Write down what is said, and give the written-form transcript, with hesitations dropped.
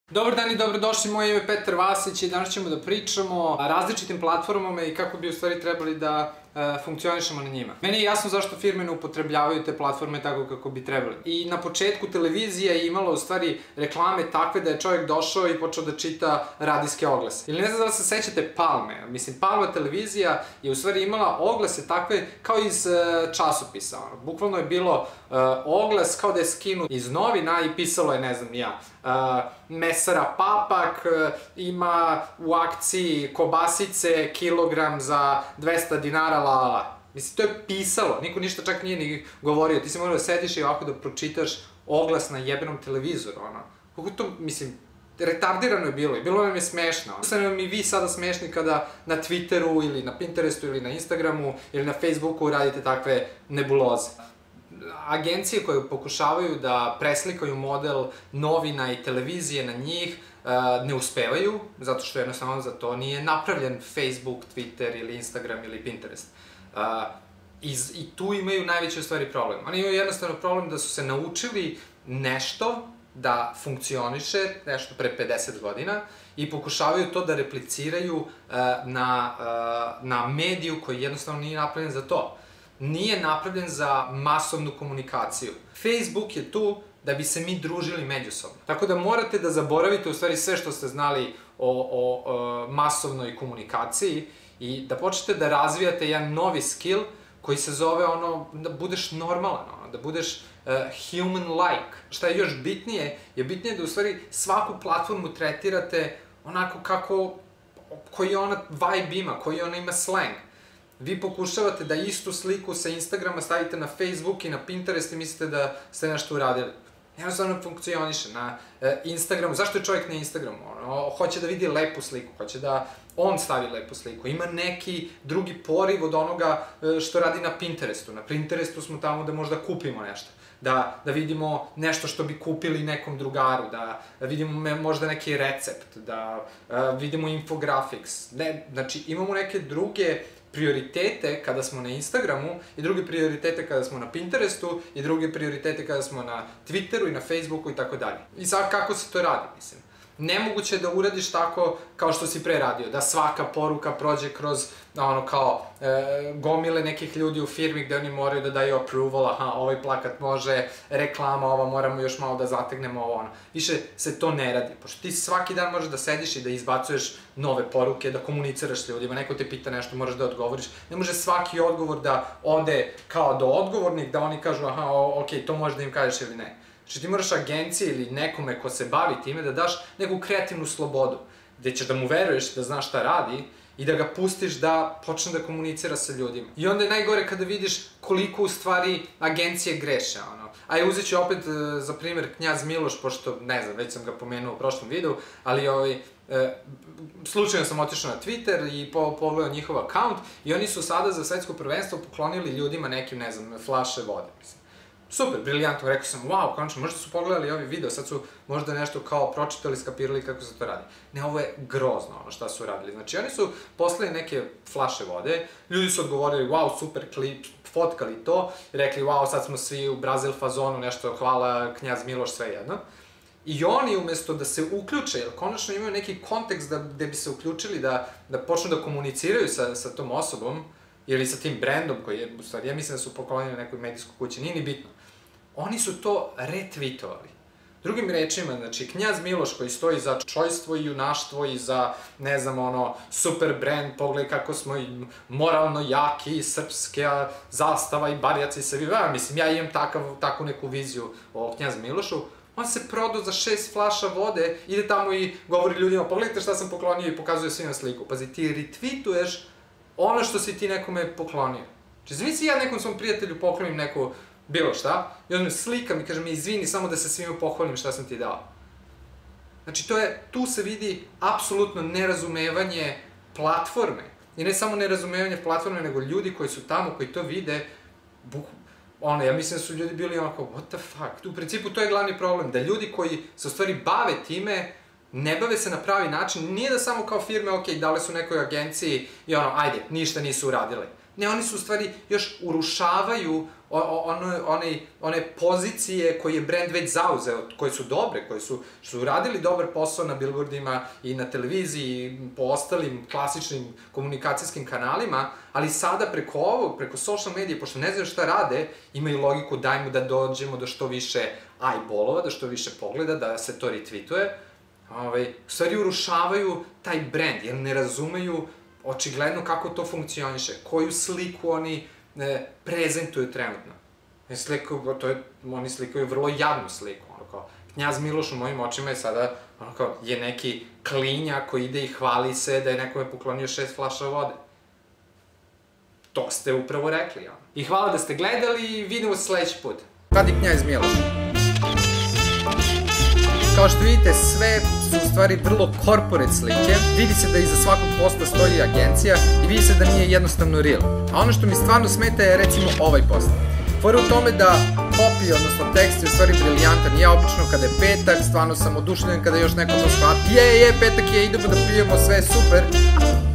Dobar dan i dobrodošli, moje ime je Petar Vasić i danas ćemo da pričamo o različitim platformama i kako bi u stvari trebali da funkcionišemo na njima. Meni je jasno zašto firme ne upotrebljavaju te platforme tako kako bi trebali. I na početku televizija je imala u stvari reklame takve da je čovjek došao i počeo da čita radijske oglase. Ili ne znam da li se sećate Palme, mislim Palma televizija je u stvari imala oglase takve kao iz časopisa. Bukvalno je bilo oglas kao da je skinut iz novina i pisalo je, ne znam ja, mesara Papak ima u akciji kobasice kilogram za 200 dinara, Mislim, to je pisalo, niko ništa čak nije ni govorio, ti si morao da sediš i ovako da pročitaš oglas na jebenom televizoru, ono. Kako to, mislim, retardirano je bilo i bilo nam je smešno. Ste nam i vi sada smešni kada na Twitteru ili na Pinterestu ili na Instagramu ili na Facebooku radite takve nebuloze. Agencije koje pokušavaju da preslikaju model novina i televizije na njih ne uspevaju, zato što jednostavno za to nije napravljen Facebook, Twitter ili Instagram ili Pinterest. I tu imaju najveći u stvari problem. Oni imaju jednostavno problem da su se naučili nešto da funkcioniše, nešto pre 50 godina, i pokušavaju to da repliciraju na mediju koji jednostavno nije napravljen za to. Nije napravljen za masovnu komunikaciju. Facebook je tu da bi se mi družili međusobno. Tako da morate da zaboravite u stvari sve što ste znali o masovnoj komunikaciji i da počnete da razvijate jedan novi skill koji se zove ono da budeš normalan, da budeš human-like. Šta je još bitnije, je bitnije da u stvari svaku platformu tretirate onako kako, koji ona vibe ima, koji ona ima slang. Vi pokušavate da istu sliku sa Instagrama stavite na Facebook i na Pinterest i mislite da ste nešto uradili. Jednostavno funkcioniše na Instagramu. Zašto je čovjek na Instagramu? Hoće da vidi lepu sliku, hoće da on stavi lepu sliku. Ima neki drugi poriv od onoga što radi na Pinterestu. Na Pinterestu smo tamo da možda kupimo nešto. Da vidimo nešto što bi kupili nekom drugaru, da vidimo možda neki recept, da vidimo infografiks. Znači, imamo neke druge prioritete kada smo na Instagramu i druge prioritete kada smo na Pinterestu i druge prioritete kada smo na Twitteru i na Facebooku i tako dalje. I sad kako se to radi, mislim? Nemoguće je da uradiš tako kao što si pre radio, da svaka poruka prođe kroz ono kao gomile nekih ljudi u firmi gde oni moraju da daju approval, aha, ovaj plakat može, reklama ova, moramo još malo da zategnemo ovo, ono. Više se to ne radi, pošto ti svaki dan možeš da sediš i da izbacuješ nove poruke, da komuniciraš s ljudima, neko te pita nešto, moraš da odgovoriš. Ne može svaki odgovor da ode kao do odgovornih, da oni kažu, aha, okej, to možeš da im kažeš ili ne. Znači ti moraš agenciji ili nekome ko se bavi time da daš neku kreativnu slobodu, gde ćeš da mu veruješ da znaš šta radi i da ga pustiš da počne da komunicira sa ljudima. I onda je najgore kada vidiš koliko u stvari agencije greše, ono. A uzet ću opet za primjer Knjaz Miloš, pošto, ne znam, već sam ga pomenuo u prošlom videu, ali slučajno sam otišao na Twitter i pogledao njihov account i oni su sada za svetsko prvenstvo poklonili ljudima nekim, ne znam, flaše vode, mislim. Super, briljantno, rekao sam, wow, konačno, možda su pogledali ovaj video, sad su možda nešto kao pročitali, skapirali kako se to radi. Ne, ovo je grozno ono šta su radili. Znači, oni su poslali neke flaše vode, ljudi su odgovorili, wow, super klip, fotkali to, rekli, wow, sad smo svi u Brazil fazonu, nešto, hvala, Knjaz Miloš, sve jedno. I oni, umesto da se uključe, jer konačno imaju neki kontekst gde bi se uključili da počnu da komuniciraju sa tom osobom, ili sa tim brendom koji je, u stvari, ja mislim da su poklonili nekoj medijskoj kući, nije ni bitno. Oni su to retweetovali. Drugim rečima, znači, Knjaz Miloš koji stoji za čojstvo i junaštvo i za, ne znam, ono, super brend, pogledaj kako smo i moralno jaki, srpska zastava i barjaci se viva, mislim, ja imam takvu neku viziju o Knjaz Milošu, on se prodao za 6 flaša vode, ide tamo i govori ljudima, pogledajte šta sam poklonio i pokazuje svima sliku. Pazi, ti retweetuješ ono što si ti nekome poklonio. Znači, zamisli ja nekom svom prijatelju poklonim neku bilo šta, i on me slikam i kaže mi izvini, samo da se svima pohvalim šta sam ti dao. Znači, tu se vidi apsolutno nerazumevanje platforme. I ne samo nerazumevanje platforme, nego ljudi koji su tamo, koji to vide, ono, ja mislim da su ljudi bili onako, what the fuck? U principu, to je glavni problem, da ljudi koji se u stvari bave time, ne bave se na pravi način, nije da samo kao firme, ok, dale su nekoj agenciji i ono, ajde, ništa nisu uradile. Ne, oni su u stvari još urušavaju one pozicije koje je brand već zauzeo, koje su dobre, koje su uradili dobar posao na billboardima i na televiziji i po ostalim klasičnim komunikacijskim kanalima, ali sada preko ovog, preko social medije, pošto ne znaju šta rade, imaju logiku dajmo da dođemo do što više eyeballova, da što više pogleda, da se to retweetuje. U stvari urušavaju taj brand, jer ne razumeju očigledno kako to funkcioniše, koju sliku oni prezentuju trenutno. Oni slikaju vrlo jadnu sliku, Knjaz Miloš u mojim očima je sada, je neki klinja koji ide i hvali se da je nekome poklonio 6 flaša vode. To ste upravo rekli, I hvala da ste gledali i vidimo se sledeći put. Kad je Knjaz Miloš? Kao što vidite, sve su u stvari vrlo corporate slike, vidi se da iza svakog posta stoji agencija i vidi se da nije jednostavno real. A ono što mi stvarno smeta je recimo ovaj post. Fora u tome da copy, odnosno tekst je u stvari briljantan. Ja obično kada je petak, stvarno sam oduševljen kada još neko to shvati. Petak je, idemo da pijemo, sve je super.